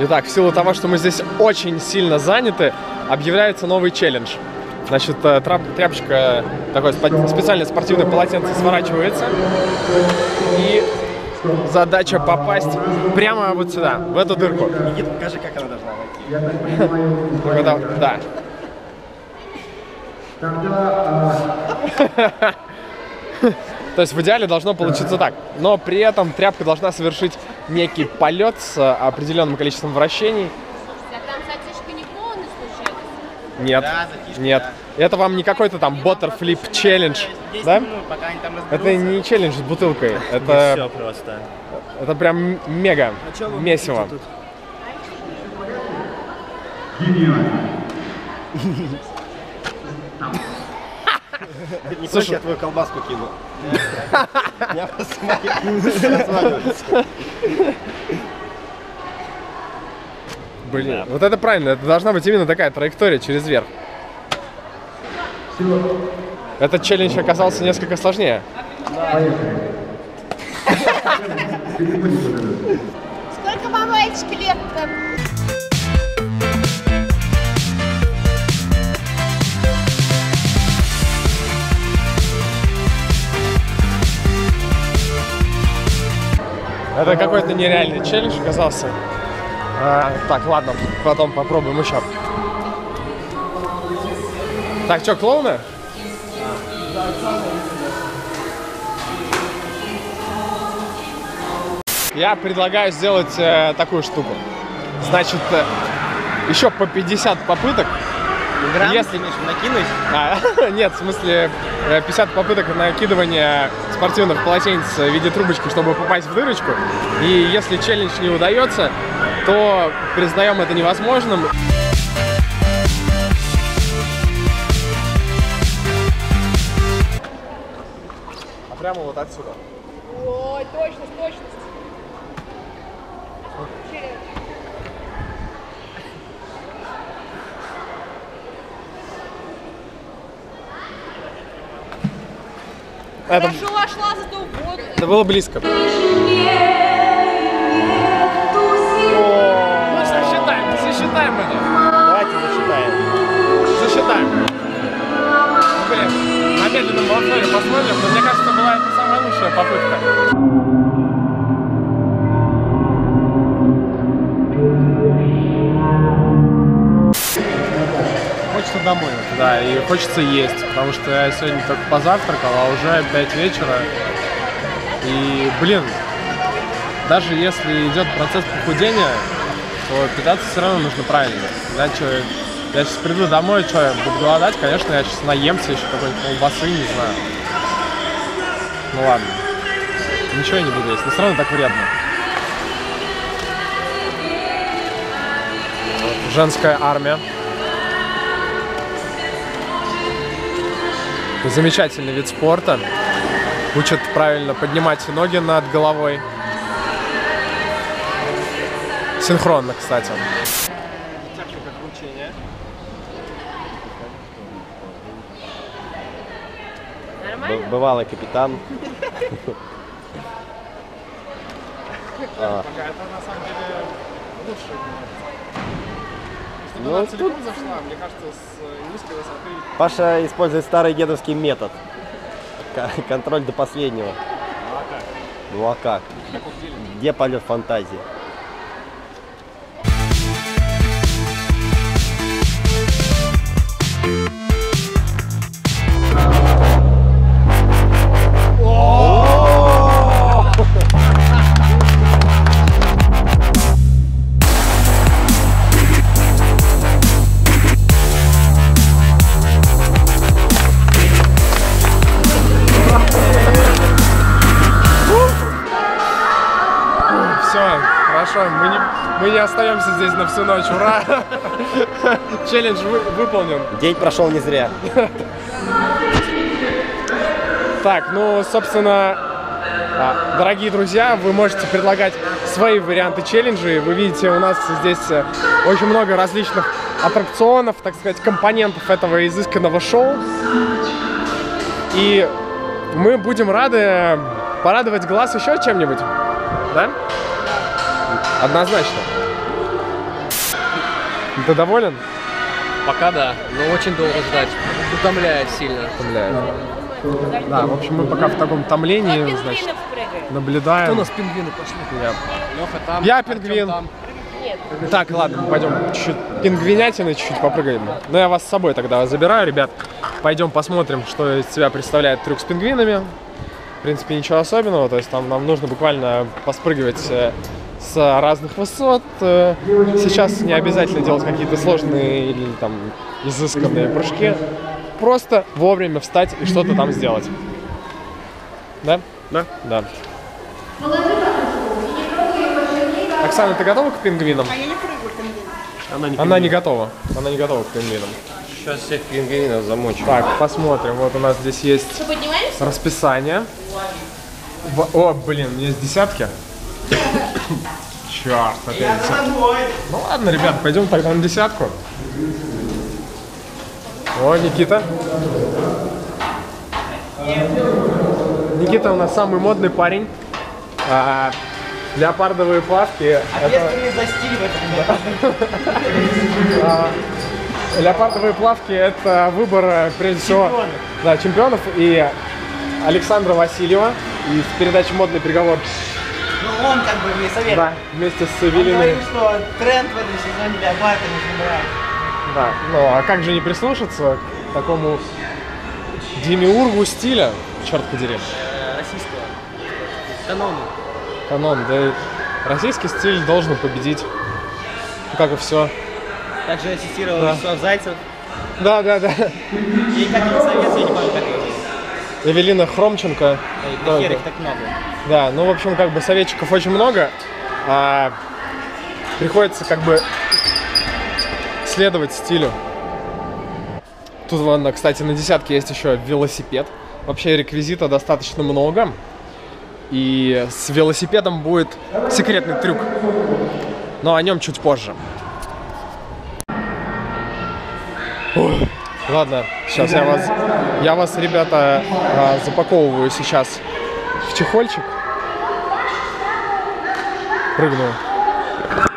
Итак, в силу того, что мы здесь очень сильно заняты, объявляется новый челлендж. Значит, тряпочка, такое специальное спортивное полотенце сворачивается. И задача попасть прямо вот сюда, в эту дырку. Никита, покажи, как она должна войти. Да. То есть в идеале должно получиться так. Но при этом тряпка должна совершить некий полет с определенным количеством вращений. А там затишка не полный случается? Нет, Да, затишка, нет. да. Это вам не какой-то там butterflip челлендж, да? Пока они там Это не челлендж с бутылкой. Все Это, просто. это прям мега месиво. Не Слушай, хочешь, я твою колбаску кину? Я посмотрю. Блин, вот это правильно. Это должна быть именно такая траектория через верх. Этот челлендж оказался несколько сложнее. Сколько мамаечки лет-то? Это какой-то нереальный челлендж оказался. Так, ладно, потом попробуем еще. Так, что, клоуны? Я предлагаю сделать такую штуку. Значит, еще по 50 попыток. Если накинуть? Нет, в смысле 50 попыток накидывания спортивных полотенец в виде трубочки, чтобы попасть в дырочку. И если челлендж не удается, то признаем это невозможным. А прямо вот отсюда. Ой, точность, точность. Это, Хорошо вошла, зато в воду. это было близко. Ну, засчитаем это. Давайте засчитаем. Засчитаем. Ну, блин, на медленном повторе посмотрим, но мне кажется, была это самая лучшая попытка. Хочется домой. Да, и хочется есть, потому что я сегодня только позавтракал, а уже 5 вечера. И, блин, даже если идет процесс похудения, то питаться все равно нужно правильно. Иначе я сейчас приду домой, что я буду голодать, конечно, я сейчас наемся еще какой-нибудь колбасы, не знаю. Ну ладно. Ничего я не буду есть, но все равно так вредно. Женская армия. Замечательный вид спорта. Учат правильно поднимать ноги над головой. Синхронно, кстати. Техника кручения. Нормально? Бывалый капитан. Это на самом деле лучше. Если бы Ну, она целиком зашла, мне кажется, с низкой высоты. Паша использует старый дедовский метод. Контроль до последнего. Ну а как? Ну а как? Как в деле? Где полет фантазии? Все, хорошо, мы не остаемся здесь на всю ночь, ура! Челлендж выполнен. День прошел не зря. Так, ну, собственно, дорогие друзья, вы можете предлагать свои варианты челленджей. Вы видите, у нас здесь очень много различных аттракционов, так сказать, компонентов этого изысканного шоу. И мы будем рады порадовать глаз еще чем-нибудь, да? Однозначно. Ты доволен? Пока да, но очень долго ждать. Утомляет сильно. Да, в общем, мы пока в таком томлении, значит, наблюдаем. У нас пингвины пошли. Леха там. Я Артём пингвин. там. Так, ладно, мы пойдем чуть-чуть пингвинятины чуть-чуть попрыгаем. Но я вас с собой тогда забираю, ребят. Пойдем посмотрим, что из себя представляет трюк с пингвинами. В принципе, ничего особенного. То есть там нам нужно буквально поспрыгивать с разных высот. Сейчас не обязательно делать какие-то сложные или там изысканные прыжки. Просто вовремя встать и что-то там сделать. Да? Да. Да. Оксана, ты готова к пингвинам? А я не прыгаю пингвин. Она не готова. Она не готова к пингвинам. Сейчас всех пингвинов замочим. Так, посмотрим. Вот у нас здесь есть Что, поднимаемся? расписание. О, блин, есть десятки. Черт, опять десятки. Ну ладно, ребят, пойдем тогда на десятку. О, Никита. Никита у нас самый модный парень. Леопардовые плавки. Леопардовые плавки — это выбор, прежде всего, да, чемпионов. И Александра Васильева из передачи «Модный приговор». Ну, он как бы мне советует. Да, вместе с Он Эвелиной. говорит, что тренд в этом сезоне Леопарда не нравится. Да, ну а как же не прислушаться к такому демиургу стиля, черт подери. Российского. Канону. Канон, да и российский стиль должен победить. Ну, как и все. Также ассистировал Да. Вячеслав Зайцев. Да. И как его совет, я не помню, как его зовут. Эвелина Хромченко. Да, хер их так много. Да, ну, в общем, как бы советчиков очень много, а приходится как бы следовать стилю. Тут, вон, кстати, на десятке есть еще велосипед. Вообще реквизита достаточно много. И с велосипедом будет секретный трюк. Но о нем чуть позже. Ой, ладно, сейчас я вас, ребята, запаковываю сейчас в чехольчик. Прыгну.